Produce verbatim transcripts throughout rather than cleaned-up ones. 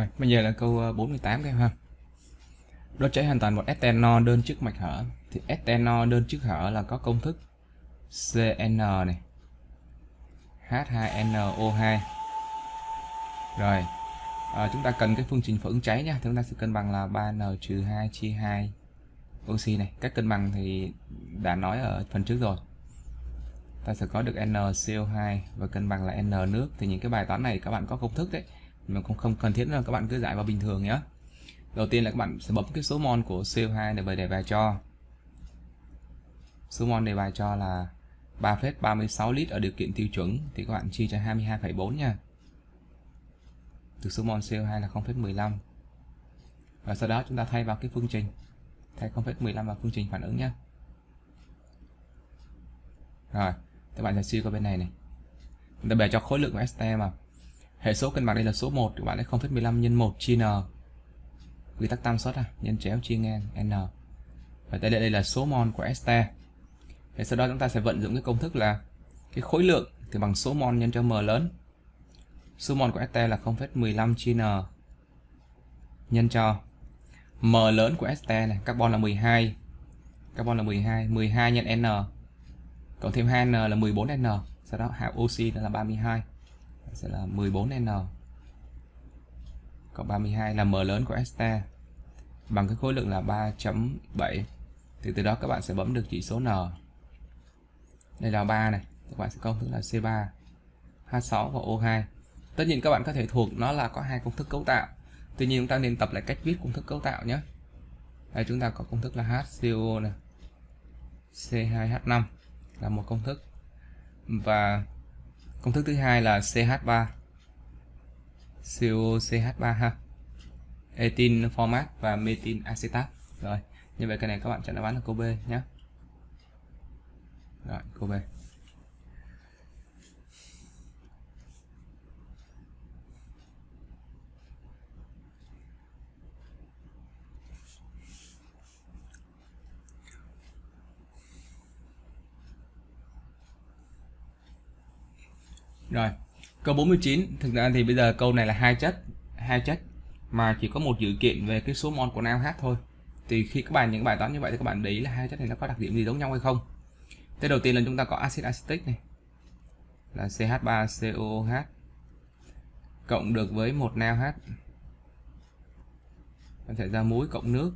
Rồi, bây giờ là câu bốn mươi tám các em ha. Đốt cháy hoàn toàn một ethanol đơn chức mạch hở. Thì ethanol đơn chức hở là có công thức xê en này, hát hai en o hai. Rồi, à, chúng ta cần cái phương trình phản ứng cháy nha. Chúng ta sẽ cân bằng là ba en trừ hai chia hai oxy này. Cách cân bằng thì đã nói ở phần trước rồi. Ta sẽ có được N C O hai và cân bằng là N nước. Thì những cái bài toán này các bạn có công thức đấy, mà cũng không cần thiết là các bạn cứ giải vào bình thường nhé. Đầu tiên là các bạn sẽ bấm cái số mol của C O hai để bài đề bài cho. Số mol đề bài cho là ba phẩy ba mươi sáu lít ở điều kiện tiêu chuẩn, thì các bạn chia cho hai mươi hai phẩy bốn nha. Từ số mol C O hai là không phẩy mười lăm. Và sau đó chúng ta thay vào cái phương trình, thay không phẩy mười lăm vào phương trình phản ứng nhé. Rồi, các bạn sẽ suy qua bên này này. Chúng ta bẻ cho khối lượng của este mà. Hệ số cân bằng đây là số một, các bạn lấy không phẩy mười lăm nhân một chia n. Quy tắc tam suất à, nhân chéo chia ngang n. Và đây đây là số mol của este. Thì sau đó chúng ta sẽ vận dụng cái công thức là cái khối lượng thì bằng số mol nhân cho m lớn. Số mol của este là không phẩy mười lăm chia n nhân cho m lớn của este này, carbon là mười hai. Carbon là mười hai, mười hai nhân n cộng thêm hai n là mười bốn n. Sau đó hạt oxy là ba mươi hai, sẽ là mười bốn n cộng ba mươi hai là m lớn của este bằng cái khối lượng là ba phẩy bảy. Thì từ đó các bạn sẽ bấm được chỉ số n. Đây là ba này, các bạn sẽ công thức là C ba H sáu và O hai. Tất nhiên các bạn có thể thuộc nó là có hai công thức cấu tạo. Tuy nhiên chúng ta nên tập lại cách viết công thức cấu tạo nhé. Đây chúng ta có công thức là HCO này, C hai H năm là một công thức, và công thức thứ hai là C H ba CO C H ba ha, ethyl format và methyl acetate. Rồi, như vậy cái này các bạn chọn đáp án là câu B nhé. Rồi, câu B. Rồi, câu bốn mươi chín, thực ra thì bây giờ câu này là hai chất, hai chất mà chỉ có một dữ kiện về cái số mol của NaOH thôi. Thì khi các bạn những bài toán như vậy thì các bạn để ý là hai chất này nó có đặc điểm gì giống nhau hay không. Thế đầu tiên là chúng ta có axit acetic này là C H ba C O H cộng được với một NaOH, nó sẽ ra muối cộng nước.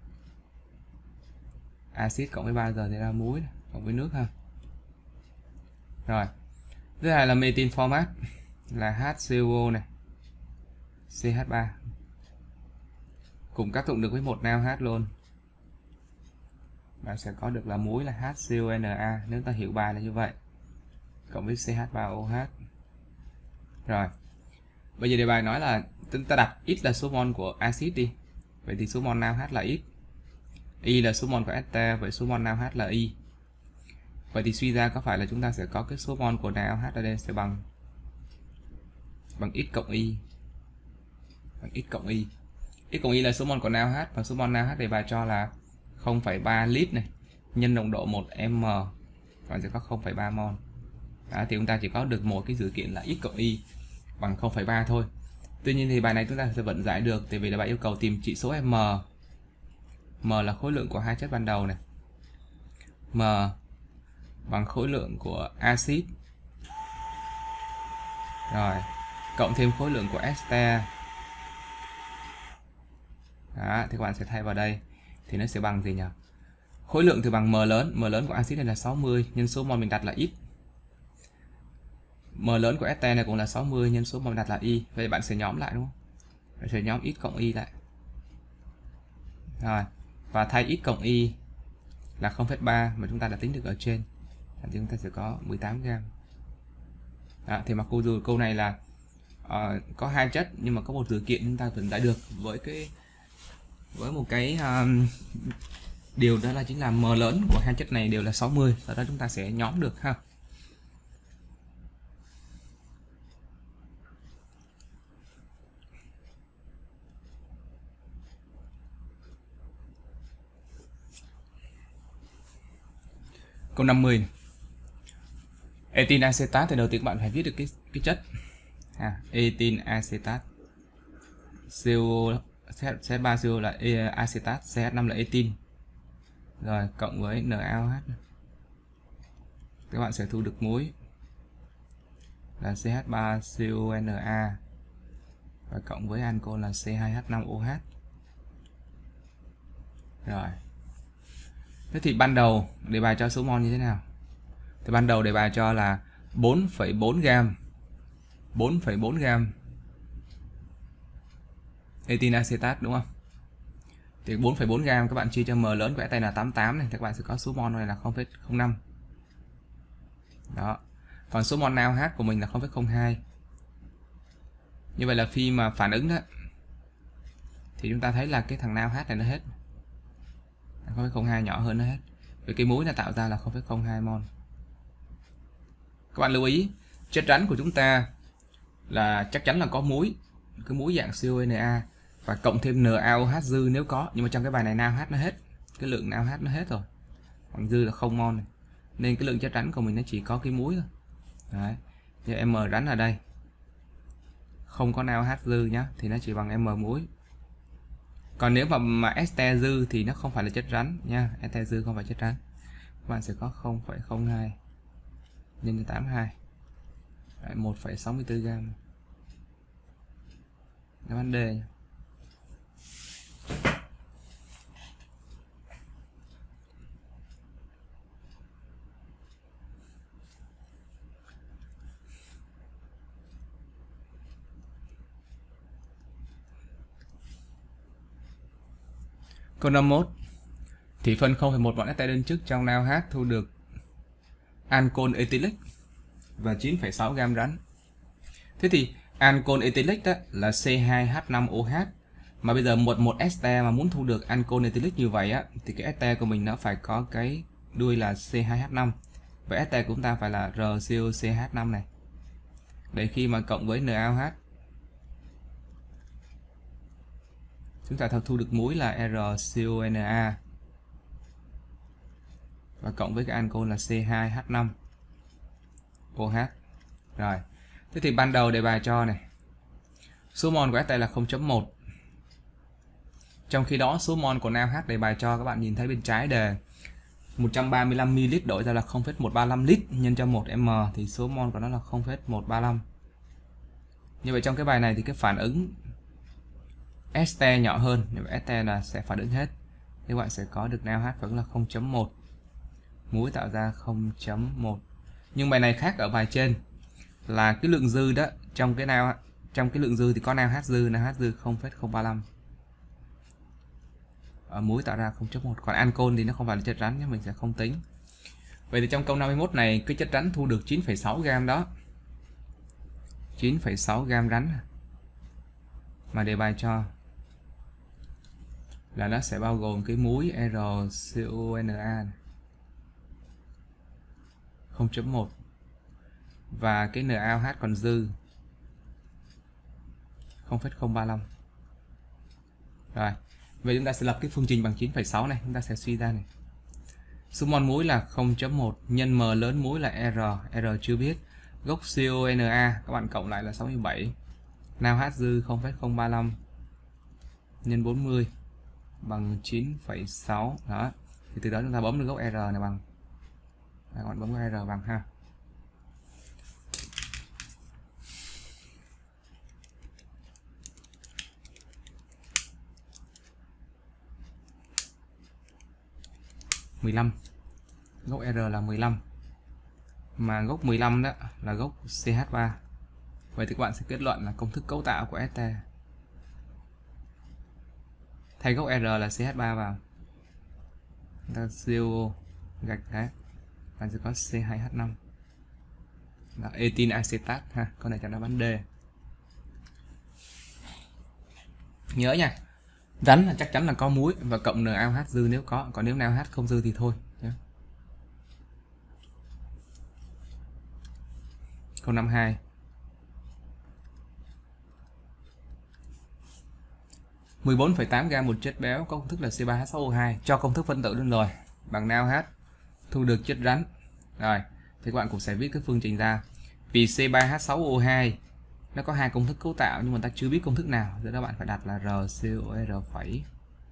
Axit cộng với ba giờ thì ra muối cộng với nước ha. Rồi, thứ hai là methyl format là H C O này, C H ba cùng tác dụng được với một NaOH luôn. Bạn sẽ có được là muối là H C O N A, nếu ta hiểu bài là như vậy, cộng với C H ba O H. Rồi, bây giờ đề bài nói là chúng ta đặt x là số mol của axit đi, vậy thì số mol NaOH là x, y là số mol của este, vậy số mol NaOH là y. Vậy thì suy ra có phải là chúng ta sẽ có cái số mol của NaOH ở đây sẽ bằng bằng x cộng y, bằng x cộng y. X cộng y là số mol của NaOH, và số mol NaOH đề bài cho là không phẩy ba lít này nhân nồng độ một m, và sẽ có không phẩy ba mol. Đó, thì chúng ta chỉ có được một cái dữ kiện là x cộng y bằng không phẩy ba thôi. Tuy nhiên thì bài này chúng ta sẽ vẫn giải được, tại vì là bài yêu cầu tìm chỉ số m. M là khối lượng của hai chất ban đầu này, m bằng khối lượng của axit, rồi cộng thêm khối lượng của este. Đó, thì các bạn sẽ thay vào đây thì nó sẽ bằng gì nhỉ? Khối lượng thì bằng m lớn, m lớn của axit này là sáu mươi, nhân số mol mình đặt là x. M lớn của este này cũng là sáu mươi, nhân số mol đặt là y. Vậy bạn sẽ nhóm lại đúng không? Bạn sẽ nhóm x cộng y lại. Rồi, và thay x cộng y là không phẩy ba mà chúng ta đã tính được ở trên, thì chúng ta sẽ có mười tám gam. Đó, thì mà cô dù câu này là uh, có hai chất nhưng mà có một dữ kiện chúng ta vẫn giải được với cái với một cái um, điều đó là chính là m lớn của hai chất này đều là sáu mươi. Sau đó chúng ta sẽ nhóm được ha. Câu năm mươi. Ethyl acetate thì đầu tiên các bạn phải viết được cái cái chất à, ethyl acetate xê o xê hát ba xê o là acetat, xê hát năm là etin. Rồi cộng với NaOH. Các bạn sẽ thu được muối là xê hát ba xê o en a và cộng với ancol là xê hai H năm O H. Rồi. Thế thì ban đầu đề bài cho số mol như thế nào? Thì ban đầu đề bài cho là bốn phẩy bốn gam bốn phẩy bốn gam etin acetat đúng không? Thì bốn phẩy bốn gam các bạn chia cho m lớn của eten là tám mươi tám này thì các bạn sẽ có số mol này là không phẩy không năm. Đó. Còn số mol NaOH của mình là không phẩy không hai. Như vậy là khi mà phản ứng đó thì chúng ta thấy là cái thằng NaOH này nó hết. không phẩy không hai nhỏ hơn nó hết. Vì cái muối nó tạo ra là không phẩy không hai mol. Các bạn lưu ý, chất rắn của chúng ta là chắc chắn là có muối, cái muối dạng CONa và cộng thêm NaOH dư nếu có, nhưng mà trong cái bài này NaOH nó hết, cái lượng NaOH nó hết rồi, còn dư là không mol này. Nên cái lượng chất rắn của mình nó chỉ có cái muối thôi. Đấy. Như M rắn ở đây không có NaOH dư nhá thì nó chỉ bằng M muối. Còn nếu mà mà este dư thì nó không phải là chất rắn nha, este dư không phải chất rắn. Các bạn sẽ có không phẩy không hai nhân cho tám mươi hai. Đấy, một phẩy sáu mươi tư gam. Đáp án D. Câu năm mươi mốt. Thủy phân không phẩy một bọn este đơn chức trong NaOH thu được ancol ethylic và chín phẩy sáu gam rắn. Thế thì ancol ethylic đó là xê hai H năm O H, mà bây giờ một một este mà muốn thu được ancol ethylic như vậy á thì cái este của mình nó phải có cái đuôi là xê hai H năm và este của chúng ta phải là R C O C H năm này. Để khi mà cộng với NaOH chúng ta thu được muối là R C O N A và cộng với cái ancol là xê hai H năm O H. Rồi. Thế thì ban đầu đề bài cho này. Số mol của este là không chấm một. Trong khi đó số mol của NaOH đề bài cho các bạn nhìn thấy bên trái đề một trăm ba mươi lăm mi li lít đổi ra là không phẩy một ba lăm lít nhân cho một m thì số mol của nó là không phẩy một ba lăm. Như vậy trong cái bài này thì cái phản ứng este nhỏ hơn, nhưng este là sẽ phản ứng hết. Các bạn sẽ có được NaOH phản ứng là không chấm một. Muối tạo ra không chấm một. Nhưng bài này khác ở bài trên là cái lượng dư đó trong cái nào trong cái lượng dư thì có NaOH dư, NaOH dư không phẩy không ba lăm. Ở muối tạo ra không chấm một, còn ancol thì nó không phải là chất rắn nhé, mình sẽ không tính. Vậy thì trong câu năm mươi mốt này cái chất rắn thu được chín phẩy sáu gam đó. chín phẩy sáu gam rắn mà đề bài cho là nó sẽ bao gồm cái muối R C O N A không chấm một và cái NaOH còn dư không phẩy không ba lăm. Rồi, vậy chúng ta sẽ lập cái phương trình bằng chín phẩy sáu này, chúng ta sẽ suy ra này. Số mol muối là không chấm một nhân m lớn muối là R, R chưa biết. Gốc C O N A các bạn cộng lại là sáu mươi bảy. NaOH dư không phẩy không ba lăm nhân bốn mươi bằng chín phẩy sáu. Đó. Thì từ đó chúng ta bấm được gốc R này bằng. Các bạn bấm gốc R bằng ha. mười lăm. Gốc R là mười lăm. Mà gốc mười lăm đó là gốc C H ba. Vậy thì các bạn sẽ kết luận là công thức cấu tạo của este. Thay gốc R là C H ba vào. Chúng ta C O gạch đấy. Bạn sẽ có C hai H năm. Đó, etin acetat ha, con này cho nó bán D. Nhớ nha. Rắn là chắc chắn là có muối và cộng NaOH dư nếu có, còn nếu NaOH không dư thì thôi nhé. Câu năm mươi hai. mười bốn phẩy tám gam một chất béo có công thức là C ba H sáu O hai, cho công thức phân tử luôn rồi, bằng NaOH thu được chất rắn. Rồi, thì các bạn cũng sẽ viết cái phương trình ra. Vì C ba H sáu O hai nó có hai công thức cấu tạo nhưng mà ta chưa biết công thức nào, do đó bạn phải đặt là RCOR phẩy.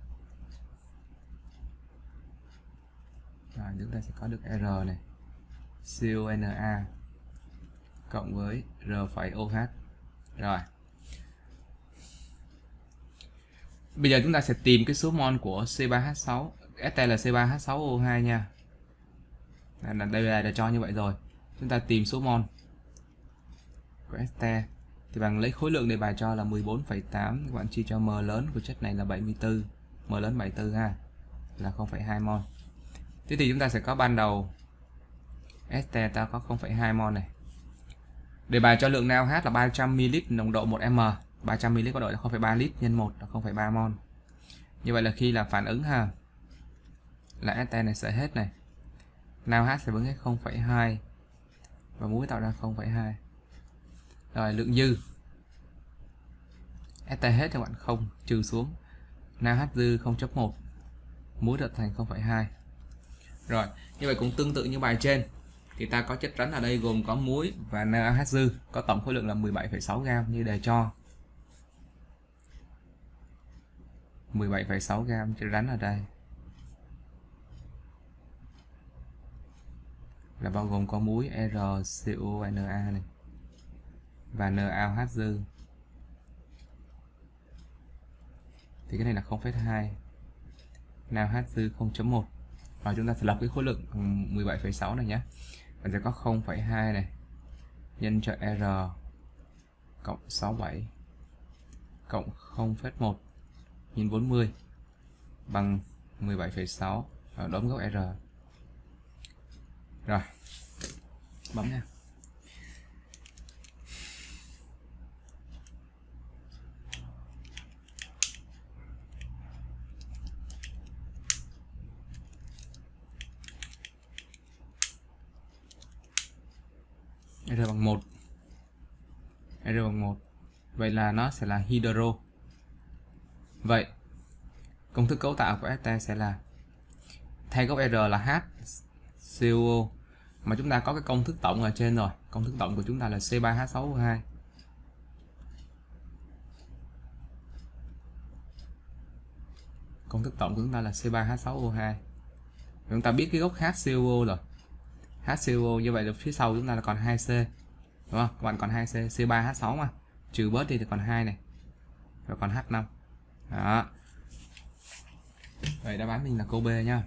Rồi chúng ta sẽ có được R này, CONA cộng với R phẩy OH. Rồi. Bây giờ chúng ta sẽ tìm cái số mol của C ba H sáu, S T là C ba H sáu O hai nha. Đây là đã cho như vậy rồi. Chúng ta tìm số mol của S T thì bằng lấy khối lượng đề bài cho là mười bốn phẩy tám, các bạn chia cho m lớn của chất này là bảy mươi tư, m lớn bảy mươi tư ha, là không phẩy hai mol. Thế thì chúng ta sẽ có ban đầu S T ta có không phẩy hai mol này. Đề bài cho lượng NaOH là ba trăm mi-li-lít nồng độ một m, ba trăm mi-li-lít có độ là không phẩy ba lít nhân một là không phẩy ba mol. Như vậy là khi làm phản ứng ha, là S T này sẽ hết này, NaOH sẽ vẫn hết không phẩy hai và muối tạo ra không phẩy hai. Rồi lượng dư S T hết cho bạn không, trừ xuống NaOH dư không phẩy một, muối trở thành không phẩy hai. Rồi, như vậy cũng tương tự như bài trên thì ta có chất rắn ở đây gồm có muối và NaOH dư, có tổng khối lượng là mười bảy phẩy sáu gam như đề cho. mười bảy phẩy sáu gam chất rắn ở đây là bao gồm có muối RCONA này và NaOH dư. Thì cái này là không phẩy hai, NaOH dư không phẩy một. Và chúng ta sẽ lập cái khối lượng mười bảy phẩy sáu này nhé. Mình sẽ có không phẩy hai này nhân cho R cộng sáu mươi bảy cộng không phẩy một nhân bốn mươi bằng mười bảy phẩy sáu, đóng gốc R. Rồi, bấm nha. R bằng một, R bằng một, vậy là nó sẽ là hydro. Vậy công thức cấu tạo của S T sẽ là thay gốc R là H C O O, mà chúng ta có cái công thức tổng ở trên rồi. Công thức tổng của chúng ta là C ba H sáu O hai. Công thức tổng của chúng ta là C ba H sáu O hai. Chúng ta biết cái gốc H C O O rồi. H C O O như vậy là phía sau chúng ta là còn hai C. Đúng không? Các bạn còn hai C, C ba H sáu mà. Trừ bớt đi thì còn hai này. Rồi còn H năm. Đó. Vậy đáp án mình là câu B nha.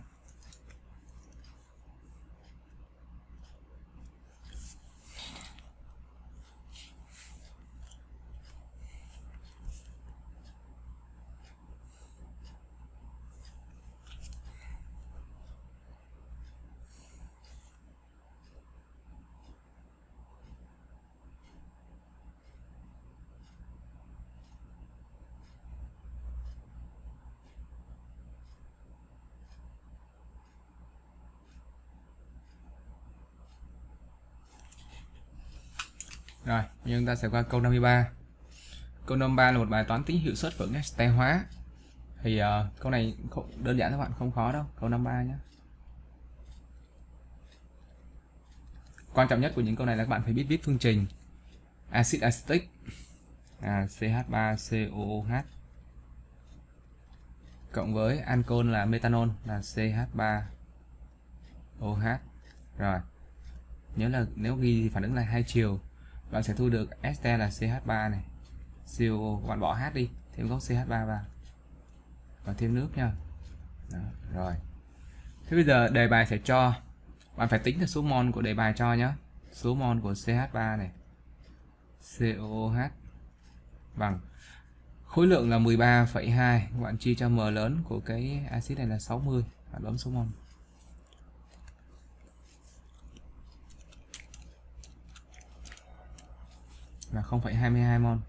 Rồi, bây giờ chúng ta sẽ qua câu năm mươi ba. Câu năm mươi ba là một bài toán tính hiệu suất phưởng S T hóa. Thì uh, câu này không, đơn giản các bạn, không khó đâu. Câu năm mươi ba nhé. Quan trọng nhất của những câu này là các bạn phải biết viết phương trình axit acetic, à, C H ba C O O H cộng với ancol là methanol là C H ba O H. Rồi, nhớ là nếu ghi thì phản ứng là hai chiều, bạn sẽ thu được S T là C H ba này, C O O, bạn bỏ H đi, thêm gốc C H ba vào và thêm nước nha. Đó, rồi. Thế bây giờ đề bài sẽ cho bạn phải tính được số mol của đề bài cho nhé. Số mol của C H ba này, C O O H bằng khối lượng là mười ba phẩy hai, các bạn chia cho m lớn của cái axit này là sáu mươi, bạn bấm số mol. Là không phẩy hai mươi hai mol.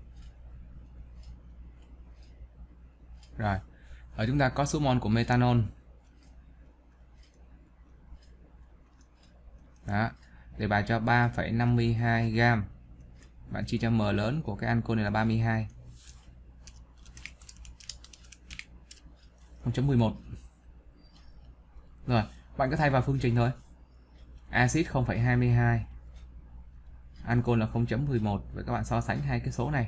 Rồi, ở chúng ta có số mol của methanol. Đó, đề bài cho ba phẩy năm mươi hai gam. Bạn chia cho m lớn của cái ancol này là ba mươi hai. không phẩy mười một. Rồi, bạn cứ thay vào phương trình thôi. Axit không phẩy hai mươi hai Ancol là không chấm mười một. Vậy các bạn so sánh hai cái số này.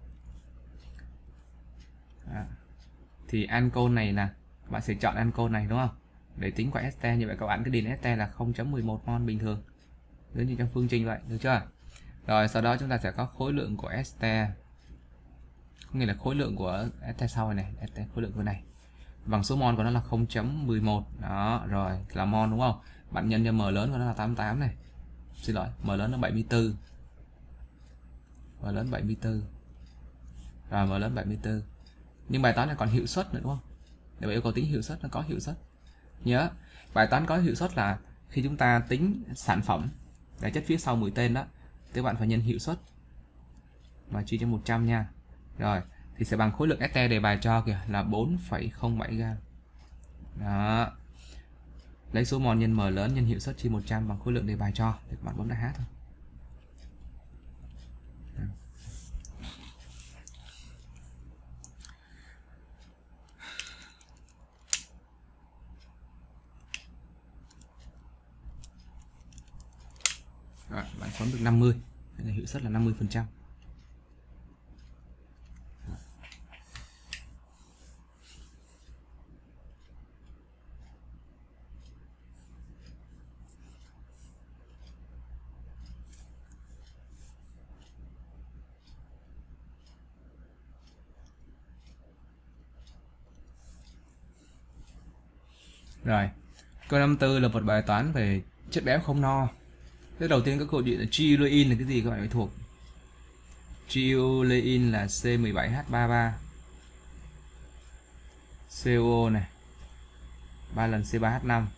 Đó. Thì Ancol này là bạn sẽ chọn Ancol này đúng không? Để tính quả este, như vậy các bạn cứ điền este là không chấm mười một mol bình thường. Giống như trong phương trình vậy, được chưa? Rồi sau đó chúng ta sẽ có khối lượng của este. Có nghĩa là khối lượng của este sau này, este khối lượng của này. Bằng số mol của nó là không chấm mười một. Đó, rồi là mol đúng không? Bạn nhân cho m lớn của nó là tám mươi tám này. Xin lỗi, m lớn là bảy mươi tư. M lớn bảy mươi tư. Rồi m lớn bảy mươi tư. Nhưng bài toán này còn hiệu suất nữa đúng không? Để yêu cầu tính hiệu suất, nó có hiệu suất. Nhớ, bài toán có hiệu suất là khi chúng ta tính sản phẩm để chất phía sau mũi tên đó, thì bạn phải nhân hiệu suất và chia cho một trăm nha. Rồi, thì sẽ bằng khối lượng este đề bài cho kìa là bốn phẩy không bảy gam. Đó. Lấy số mol nhân m lớn nhân hiệu suất chia một trăm bằng khối lượng đề bài cho, thì các bạn bấm đại H thôi. Rồi, bạn bấm được năm mươi. Đây là hiệu suất là năm mươi phần trăm. Rồi, câu năm mươi tư là một bài toán về chất béo không no. Thế đầu tiên các câu chuyện là triulein là cái gì các bạn phải thuộc. Triulein là C mười bảy H ba mươi ba. xê o o này. ba lần C ba H năm.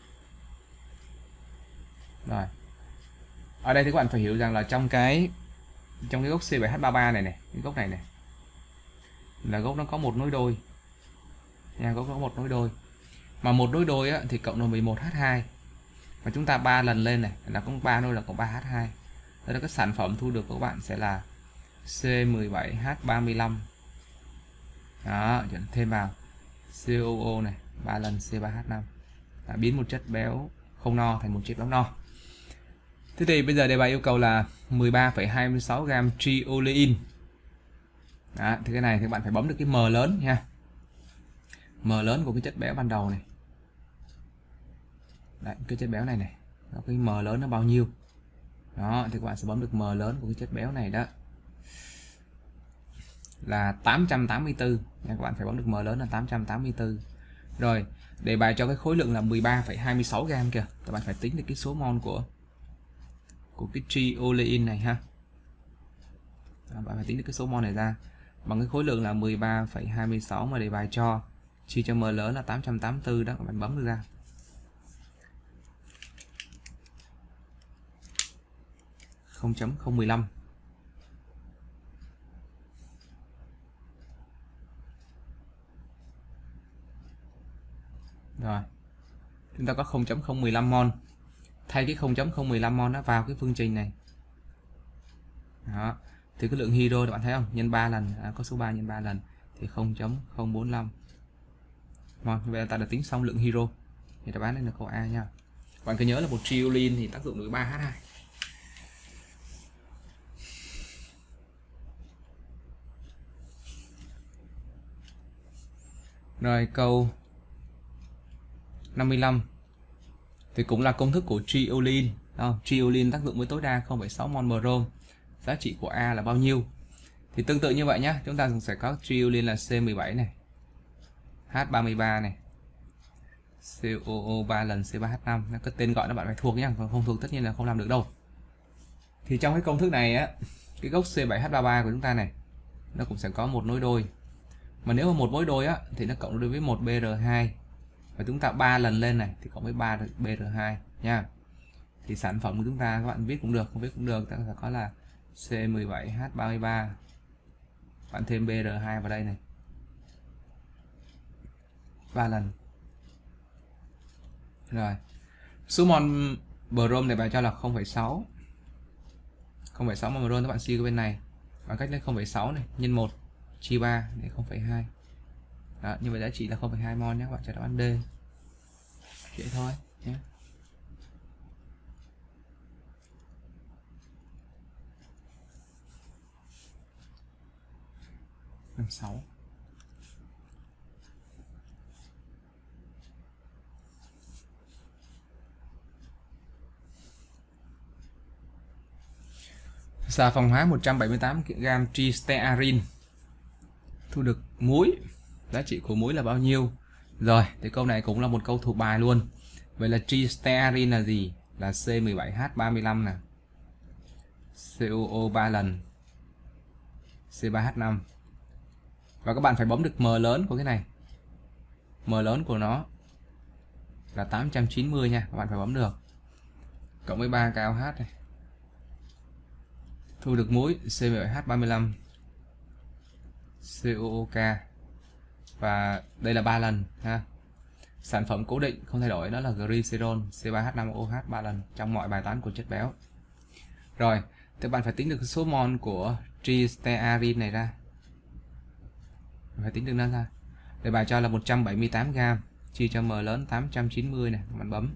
Rồi. Ở đây thì các bạn phải hiểu rằng là trong cái trong cái gốc C bảy H ba mươi ba này này, cái gốc này này là gốc nó có một nối đôi. Nha, gốc nó có một nối đôi. Mà một nối đôi á, thì cộng là mười một H hai. Và chúng ta ba lần lên này là có ba nối là có ba H hai. Đó là cái sản phẩm thu được của các bạn sẽ là C mười bảy H ba mươi lăm. Đó, thêm vào xê o o này, ba lần C ba H năm. Đã biến một chất béo không no thành một chất béo no. Thế thì bây giờ đề bài yêu cầu là mười ba phẩy hai mươi sáu gam triulein. Đó, thì cái này thì các bạn phải bấm được cái M lớn nha. M lớn của cái chất béo ban đầu này. Đấy, cái chất béo này này, nó cái M lớn nó bao nhiêu? Đó, thì các bạn sẽ bấm được M lớn của cái chất béo này đó. Là tám trăm tám mươi tư. Nha, các bạn phải bấm được M lớn là tám trăm tám mươi tư. Rồi, đề bài cho cái khối lượng là mười ba phẩy hai mươi sáu gam kìa. Các bạn phải tính được cái số mol của của cái triulein này ha. Đó, bạn phải tính được cái số mol này ra. Bằng cái khối lượng là mười ba phẩy hai mươi sáu mà đề bài cho chia cho M lớn là tám trăm tám mươi tư đó, các bạn bấm được ra. không phẩy không một lăm. Rồi. Chúng ta có không phẩy không một lăm mol. Thay cái không phẩy không một lăm mol nó vào cái phương trình này. Đó. Thì cái lượng hydro các bạn thấy không? Nhân ba lần, à, có số ba nhân ba lần thì không phẩy không bốn lăm. Rồi, vậy là ta đã tính xong lượng hydro. Thì đáp án này là câu A nha. Bạn cứ nhớ là một triulein thì tác dụng được ba H hai. Rồi câu năm mươi lăm thì cũng là công thức của triulein. Triulein tác dụng với tối đa không phẩy sáu mol brom. Giá trị của A là bao nhiêu? Thì tương tự như vậy nhé, chúng ta sẽ có triulein là C mười bảy này, H ba mươi ba này, xê o o ba lần C ba H năm. Nó cái tên gọi nó bạn phải thuộc nhá, còn không thuộc tất nhiên là không làm được đâu. Thì trong cái công thức này á, cái gốc C bảy H ba mươi ba của chúng ta này nó cũng sẽ có một nối đôi. Mà nếu mà một nối đôi á thì nó cộng đối với một B R hai. Và chúng ta ba lần lên này thì cộng với ba B R hai nha. Thì sản phẩm của chúng ta các bạn viết cũng được, không viết cũng được, ta sẽ có là C mười bảy H ba mươi ba. Bạn thêm B R hai vào đây này. ba lần. Rồi. Số mol brom này bài cho là không phẩy sáu. không phẩy sáu mol brom các bạn suy cái bên này. Bằng cách lấy không phẩy sáu này nhân một chia ba để không phẩy hai. Đó, như vậy giá trị là không phẩy hai mol nhé, các bạn sẽ đáp án D. Vậy thôi nhé. năm mươi sáu. Xà phòng hóa một trăm bảy mươi tám gam tristearin. Thu được muối. Giá trị của muối là bao nhiêu? Rồi, thì câu này cũng là một câu thuộc bài luôn. Vậy là tristearin là gì? Là C mười bảy H ba mươi lăm nè. xê o o ba lần. C ba H năm. Và các bạn phải bấm được M lớn của cái này. M lớn của nó là tám trăm chín mươi nha, các bạn phải bấm được. Cộng với ba cao H này. Thu được muối C mười bảy H ba mươi lăm xê o o ca. Và đây là ba lần ha. Sản phẩm cố định không thay đổi đó là glycerol C ba H năm O H ba lần trong mọi bài toán của chất béo. Rồi, thì bạn phải tính được số mol của tristearin này ra. Phải tính được nó ra. Để bài cho là một trăm bảy mươi tám gam, chia cho M lớn tám trăm chín mươi này, bạn bấm.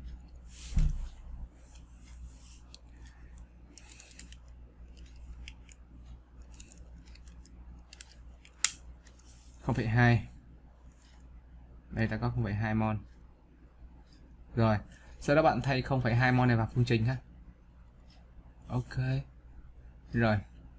không phẩy hai. Đây ta có không phẩy hai mol. Rồi, sau đó bạn thay không phẩy hai mol này vào phương trình ha. Ok. Rồi.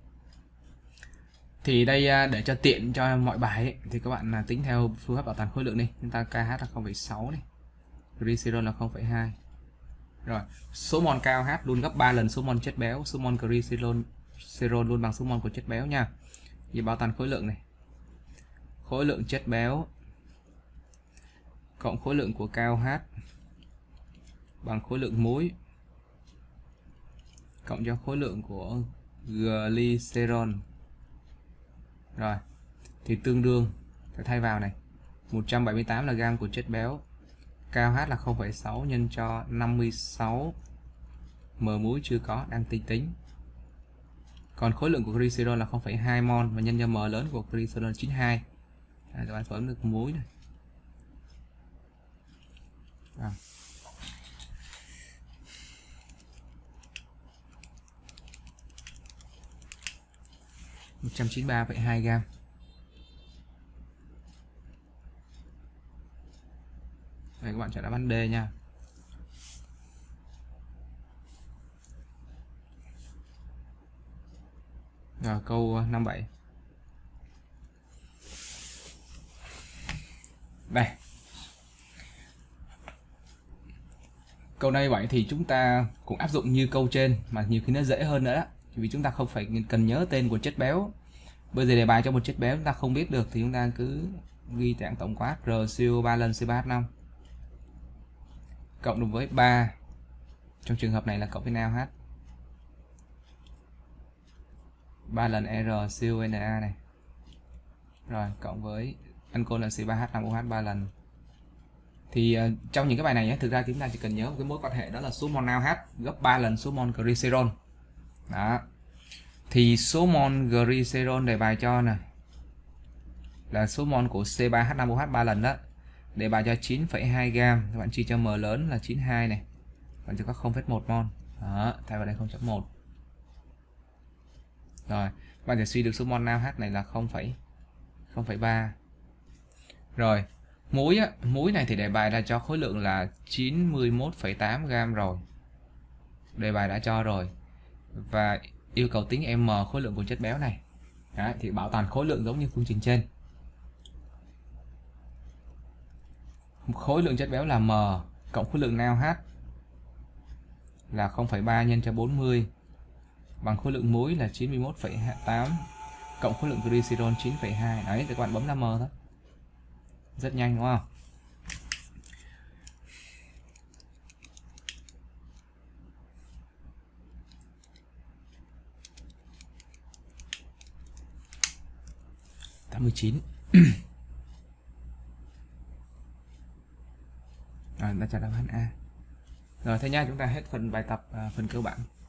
Thì đây để cho tiện cho mọi bài ấy, thì các bạn tính theo phương pháp bảo toàn khối lượng đi. Chúng ta ca hát là không phẩy sáu này. Glycerol là không phẩy hai. Rồi, số mol cao H luôn gấp ba lần số mol chất béo, số mol glycerol cerol luôn bằng số mol của chất béo nha. Vì bảo toàn khối lượng này. Khối lượng chất béo cộng khối lượng của cao H bằng khối lượng muối cộng cho khối lượng của glycerol. Rồi, thì tương đương phải thay vào này. một trăm bảy mươi tám là gam của chất béo, cao H là không phẩy sáu nhân cho năm mươi sáu, m muối chưa có, đang tính tính. Còn khối lượng của glycerol là không phẩy hai mol và nhân cho m lớn của glycerol chín mươi hai. Các bạn phấn được muối này. À. một trăm chín mươi ba phẩy hai gam. Đây các bạn trả đáp án D nha. Rồi câu năm mươi bảy. Đây. Câu này bảy thì chúng ta cũng áp dụng như câu trên mà nhiều khi nó dễ hơn nữa đó. Vì chúng ta không phải cần nhớ tên của chất béo. Bây giờ đề bài cho một chất béo chúng ta không biết được thì chúng ta cứ ghi tảng tổng quát R C O ba lần C ba H năm cộng được với ba, trong trường hợp này là cộng với NaOH, ba lần R C O N A này, rồi cộng với ancol là C ba H năm O H ba lần. Thì uh, trong những cái bài này ấy, thực ra chúng ta chỉ cần nhớ một cái mối quan hệ đó là số mol NaOH gấp ba lần số mol glycerol. Đó. Thì số mol glycerol đề bài cho nè là số mol của C ba H năm O H ba lần đó. Đề bài cho chín phẩy hai gam, các bạn chia cho m lớn là chín mươi hai này. Bạn chỉ có không phẩy một mol. Đó, thay vào đây không phẩy một. Rồi, bạn sẽ suy được số mol NaOH này là không phẩy ba. Rồi, muối á, muối này thì đề bài đã cho khối lượng là chín mươi mốt phẩy tám gam rồi. Đề bài đã cho rồi. Và yêu cầu tính M khối lượng của chất béo này. Đấy, thì bảo toàn khối lượng giống như phương trình trên. Khối lượng chất béo là M cộng khối lượng NaOH là không phẩy ba nhân cho bốn mươi bằng khối lượng muối là chín mươi mốt phẩy tám cộng khối lượng glycerol chín phẩy hai. Đấy, thì các bạn bấm là M thôi. Rất nhanh đúng không? tám mươi chín. Rồi, ta trả đáp án A. Rồi thế nha, chúng ta hết phần bài tập, phần cơ bản.